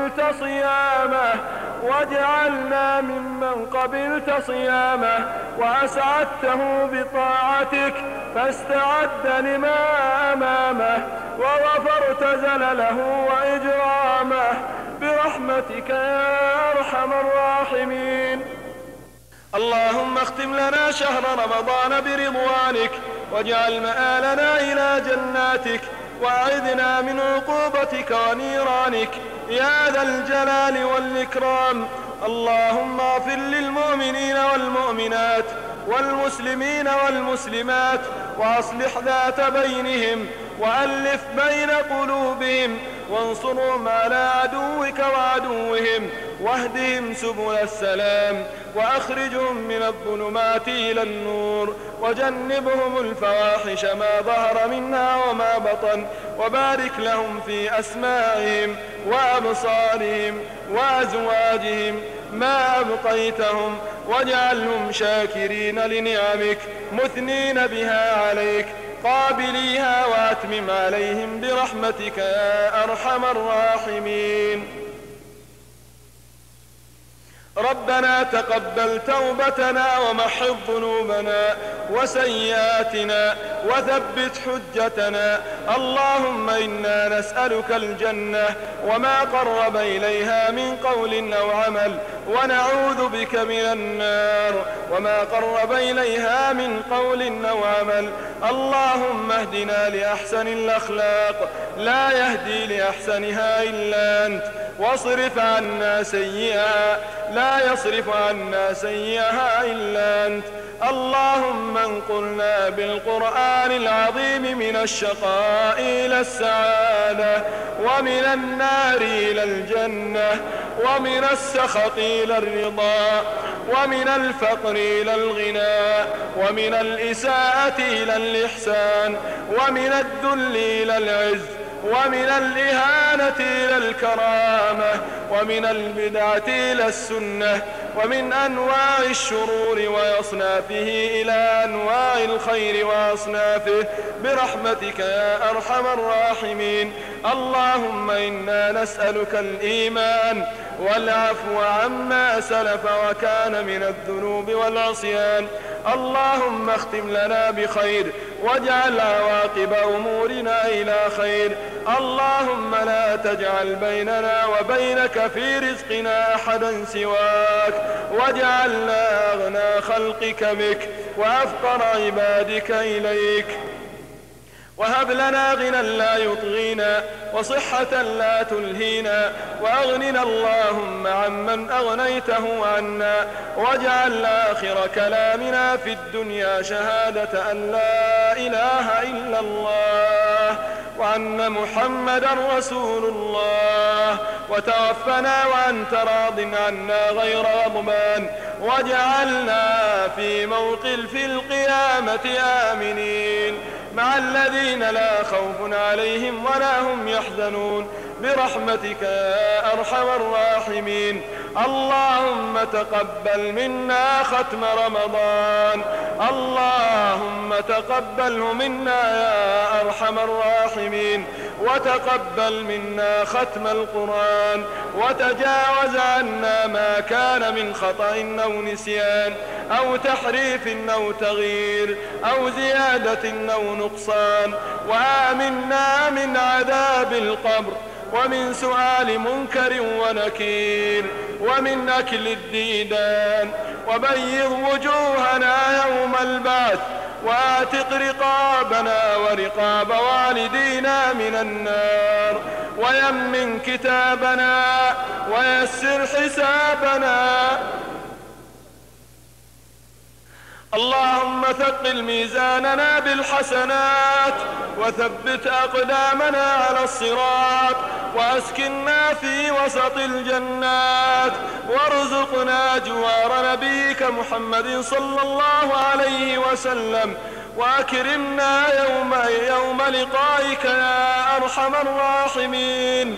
قبلت صيامه وأسعدته بطاعتك، فاستعد لما أمامه وغفرت زلله وإجرامه برحمتك يا أرحم الراحمين. اللهم اختم لنا شهر رمضان برضوانك، واجعل مآلنا إلى جناتك، وأعذنا من عقوبتك ونيرانك يا ذا الجلال والإكرام. اللهم اغفر للمؤمنين والمؤمنات والمسلمين والمسلمات، وأصلح ذات بينهم، وألف بين قلوبهم، وانصرهم على عدوك وعدوهم، واهدهم سبل السلام، وأخرجهم من الظلمات إلى النور، وجنبهم الفواحش ما ظهر منها وما بطن، وبارك لهم في أسماعهم وأبصارهم وأزواجهم ما أبقيتهم، واجعلهم شاكرين لنعمك مثنين بها عليك قابليها، وأتمم عليهم برحمتك يا أرحم الراحمين. ربنا تقبل توبتنا ومحض ذنوبنا وسيئاتنا وثبت حجتنا. اللهم إنا نسألك الجنة وما قرب إليها من قول أو عمل، ونعوذ بك من النار وما قرب إليها من قول أو عمل. اللهم اهدنا لأحسن الأخلاق، لا يهدي لأحسنها إلا أنت، واصرف عنا سيئها، لا يصرف عنا سيئها إلا أنت. اللهم انقلنا بالقرآن العظيم من الشقاء إلى السعادة، ومن النار إلى الجنة، ومن السخط إلى الرضا، ومن الفقر إلى الغنى، ومن الإساءة إلى الإحسان، ومن الذل إلى العز، ومن الإهانة إلى الكرامة، ومن البدعة إلى السنة، ومن أنواع الشرور وأصنافه إلى أنواع الخير وأصنافه برحمتك يا أرحم الراحمين. اللهم إنا نسألك الإيمان والعفو عما سلف وكان من الذنوب والعصيان. اللهم اختم لنا بخير واجعل عواقب أمورنا إلى خير. اللهم لا تجعل بيننا وبينك في رزقنا أحدا سواك، واجعلنا أغنى خلقك بك وأفقر عبادك إليك. وهب لنا غنى لا يطغينا وصحة لا تلهينا، وأغننا اللهم عمن أغنيته عنا، واجعل آخر كلامنا في الدنيا شهادة أن لا إله إلا الله وأن محمدا رسول الله، وتوفنا وأنت راض عنا غير غضبان، واجعلنا في موقف القيامة آمنين مع الذين لا خوف عليهم ولا هم يحزنون برحمتك يا أرحم الراحمين. اللهم تقبل منا ختم رمضان، اللهم تقبله منا يا أرحم الراحمين، وتقبل منا ختم القرآن، وتجاوز عنا ما كان من خطأ أو نسيان أو تحريف أو تغيير أو زيادة أو نقصان، وآمنا من عذاب القبر ومن سؤال منكر ونكير ومن أكل الديدان، وبيض وجوهنا يوم البعث، وآتق رقابنا ورقاب والدينا من النار، ويمن كتابنا ويسر حسابنا. اللهم ثقل ميزاننا بالحسنات، وثبت أقدامنا على الصراط، وأسكننا في وسط الجنات، وارزقنا جوار نبيك محمد صلى الله عليه وسلم، وأكرمنا يوم لقائك يا أرحم الراحمين.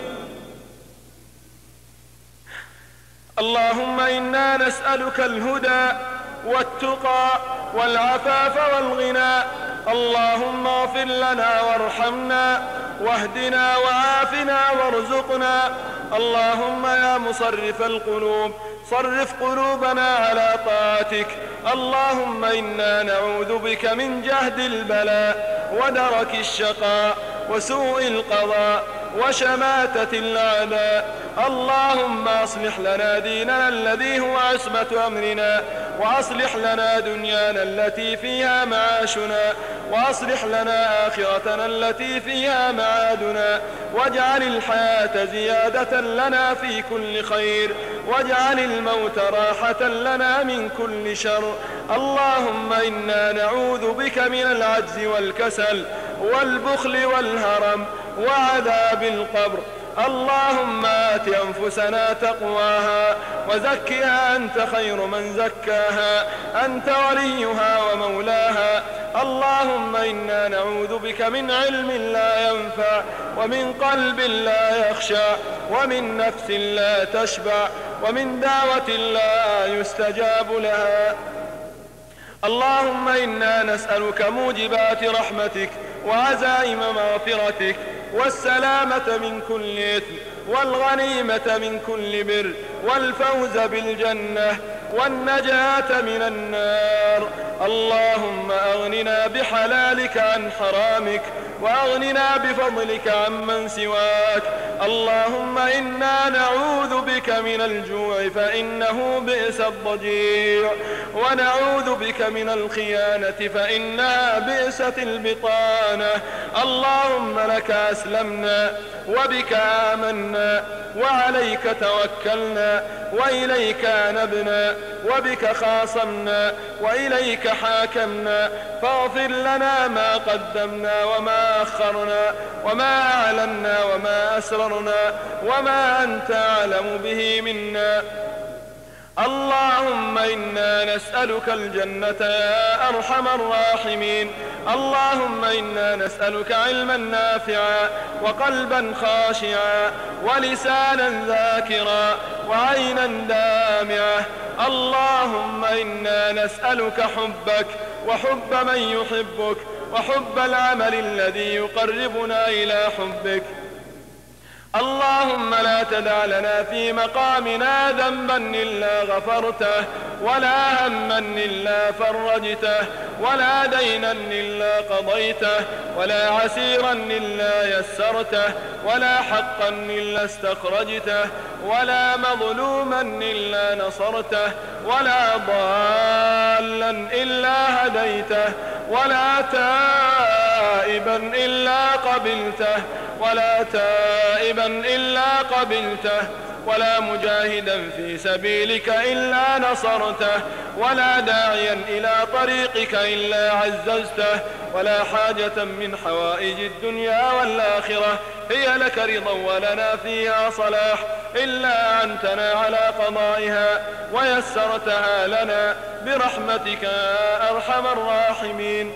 اللهم إنا نسألك الهدى والتقى والعفاف والغنى. اللهم اغفر لنا وارحمنا واهدنا وعافنا وارزقنا. اللهم يا مصرف القلوب صرف قلوبنا على طاعتك. اللهم إنا نعوذ بك من جهد البلاء ودرك الشقاء وسوء القضاء وشماتة الأعداء. اللهم أصلح لنا ديننا الذي هو عصمة أمرنا، وأصلح لنا دنيانا التي فيها معاشنا، وأصلح لنا آخرتنا التي فيها معادنا، واجعل الحياة زيادة لنا في كل خير، واجعل الموت راحة لنا من كل شر. اللهم إنا نعوذ بك من العجز والكسل والبخل والهرم وعذاب القبر. اللهم آت أنفسنا تقواها وزكها أنت خير من زكاها، أنت وليها ومولاها. اللهم إنا نعوذ بك من علم لا ينفع، ومن قلب لا يخشع، ومن نفس لا تشبع، ومن دعوة لا يستجاب لها. اللهم إنا نسألك موجبات رحمتك وعزائم مغفرتك والسلامة من كل إثم والغنيمة من كل بر والفوز بالجنة والنجاة من النار. اللهم أغننا بحلالك عن حرامك، وأغننا بفضلك عمن سواك. اللهم إنا نعوذ بك من الجوع فإنه بئس الضجيع، ونعوذ بك من الخيانة فإنها بئست البطانة. اللهم لك أسلمنا وبك آمنا وعليك توكلنا وإليك أنبنا وبك خاصمنا وإليك حاكمنا، فاغفر لنا ما قدمنا وما أخرنا وما أعلنا وما أسررنا وما أنت أعلم به منا. اللهم إنا نسألك الجنة يا أرحم الراحمين. اللهم إنا نسألك علما نافعا وقلبا خاشعا ولسانا ذاكرا وعينا دامعة. اللهم إنا نسألك حبك وحب من يحبك وحب العمل الذي يقربنا إلى حبك. اللهم لا تدع لنا في مقامنا ذنبا إلا غفرته ولا هما إلا فرجته ولا دينا إلا قضيته ولا عسيرا إلا يسرته ولا حقا إلا استخرجته ولا مظلوما إلا نصرته ولا ضالا إلا هديته ولا تائبا إلا قبلته ولا تائبا إلا قبلته ولا مجاهدا في سبيلك إلا نصرته ولا داعيا إلى طريقك إلا عززته ولا حاجة من حوائج الدنيا والآخرة هي لك رضا ولنا فيها صلاح إلا أعنتنا على قضائها ويسرتها لنا برحمتك يا أرحم الراحمين.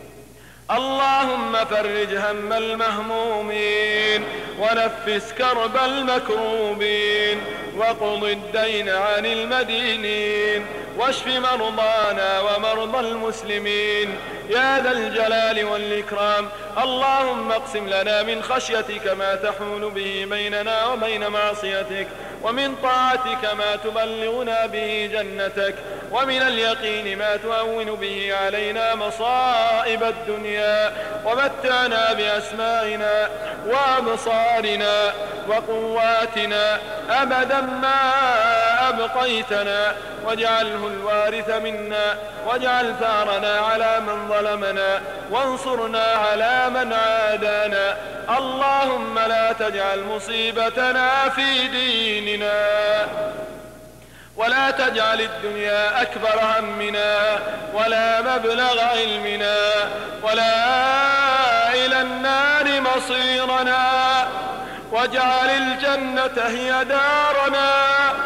اللهم فرج هم المهمومين ونفس كرب المكروبين وقض الدين عن المدينين واشف مرضانا ومرضى المسلمين يا ذا الجلال والإكرام. اللهم اقسم لنا من خشيتك ما تحول به بيننا وبين معصيتك ومن طاعتك ما تبلغنا به جنتك ومن اليقين ما تهون به علينا مصائب الدنيا ومتعنا بأسمائنا وأبصارنا وقواتنا أبدا ما أبقيتنا واجعله الوارث منا واجعل ثارنا على من ظلمنا وانصرنا على من عادانا. اللهم لا تجعل مصيبتنا في ديننا ولا تجعل الدنيا أكبر همنا ولا مبلغ علمنا ولا إلى النار مصيرنا واجعل الجنة هي دارنا.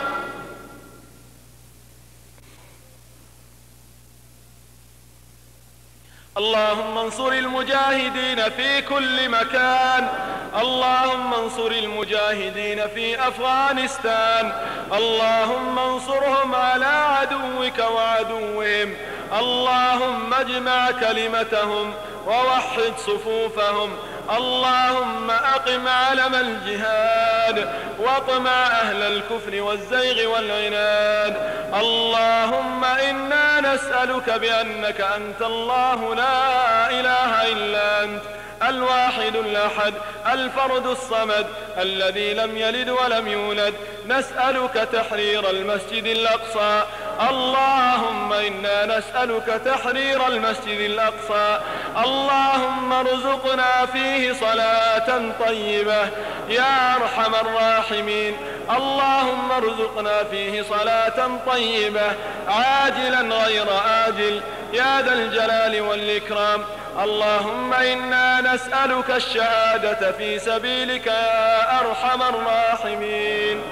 اللهم انصر المجاهدين في كل مكان. اللهم انصر المجاهدين في أفغانستان. اللهم انصرهم على عدوك وعدوهم. اللهم اجمع كلمتهم ووحد صفوفهم. اللهم أقم علم الجهاد واطمع أهل الكفر والزيغ والعناد. اللهم إنا نسألك بأنك أنت الله لا إله إلا أنت الواحد الأحد الفرد الصمد الذي لم يلد ولم يولد. نسألك تحرير المسجد الأقصى. اللهم إنا نسألك تحرير المسجد الأقصى. اللهم ارزقنا فيه صلاة طيبة يا أرحم الراحمين. اللهم ارزقنا فيه صلاة طيبة عاجلا غير آجل يا ذا الجلال والإكرام. اللهم إنا نسألك الشهادة في سبيلك يا أرحم الراحمين.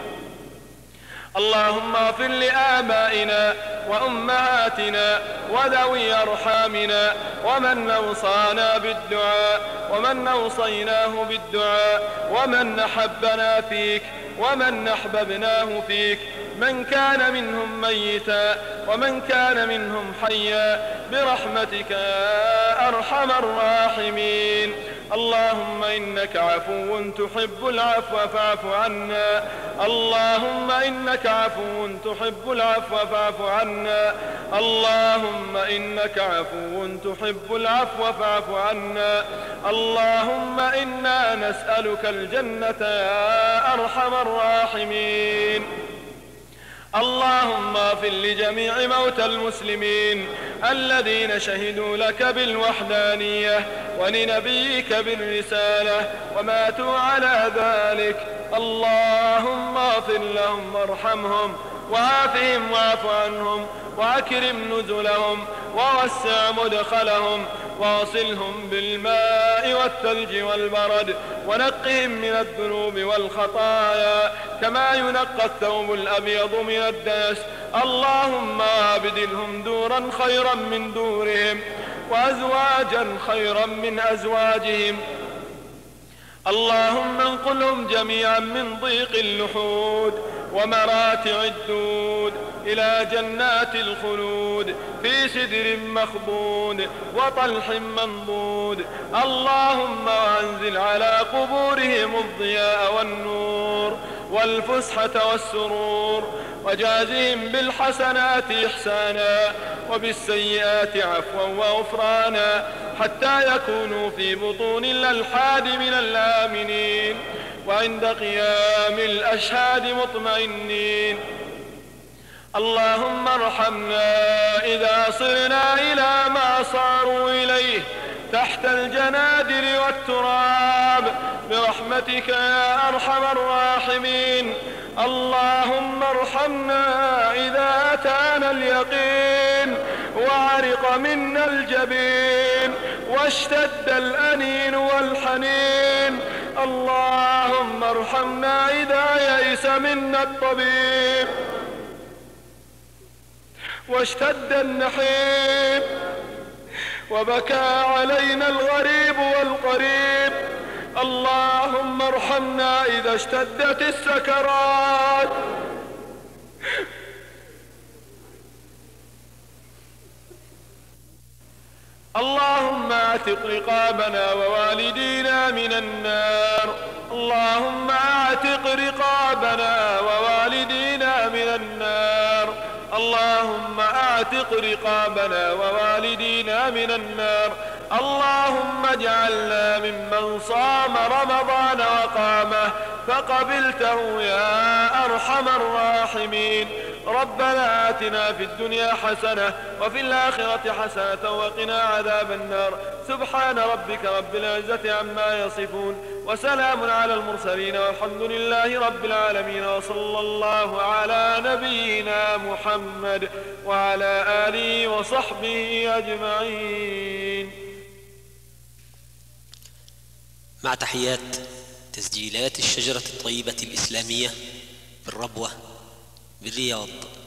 اللهم اغفر لآبائنا وأمهاتنا وذوي أرحامنا ومن أوصانا بالدعاء ومن أوصيناه بالدعاء ومن أحبنا فيك ومن أحببناه فيك، من كان منهم ميتا ومن كان منهم حيا برحمتك يا أرحم الراحمين. اللهم إنك عفو تحب العفو فاعف عنا. اللهم إنك عفو تحب العفو فاعف عنا. اللهم إنك عفو تحب العفو فاعف عنا. اللهم إنا نسألك الجنة يا أرحم الراحمين. اللهم اغفر لجميع موتى المسلمين الذين شهدوا لك بالوحدانية ولنبيك بالرسالة وماتوا على ذلك. اللهم اغفر لهم وارحمهم وعافهم واعف عنهم وأكرم نزلهم ووسع مدخلهم واغسلهم بالماء والثلج والبرد ونقهم من الذنوب والخطايا كما ينقى الثوب الأبيض من الدنس. اللهم أبدلهم دورا خيرا من دورهم وأزواجا خيرا من أزواجهم. اللهم انقلهم جميعا من ضيق اللحود ومراتع الدود إلى جنات الخلود في سدر مخضود وطلح منضود. اللهم وأنزل على قبورهم الضياء والنور والفسحة والسرور، وجازهم بالحسنات إحسانا وبالسيئات عفوا وغفرانا، حتى يكونوا في بطون الألحاد من الآمنين وعند قيام الأشهاد مطمئنين. اللهم ارحمنا إذا صرنا إلى ما صاروا إليه تحت الجنادل والتراب برحمتك يا أرحم الراحمين. اللهم ارحمنا إذا أتانا اليقين وعرق منا الجبين واشتد الأنين والحنين. اللهم ارحمنا إذا يئس منا الطبيب واشتد النحيب وبكى علينا الغريب والقريب. اللهم ارحمنا إذا اشتدت السكرات. اللهم اعتق رقابنا ووالدينا من النار. اللهم اعتق رقابنا ووالدينا من النار. اللهم اعتق رقابنا ووالدينا من النار. اللهم اجعلنا ممن صام رمضان وقامه فقبلته يا أرحم الراحمين. ربنا آتنا في الدنيا حسنة وفي الآخرة حسنة وقنا عذاب النار. سبحان ربك رب العزة عما يصفون وسلام على المرسلين والحمد لله رب العالمين، وصلى الله على نبينا محمد وعلى آله وصحبه أجمعين. مع تحيات تسجيلات الشجرة الطيبة الإسلامية بالربوة بالرياض.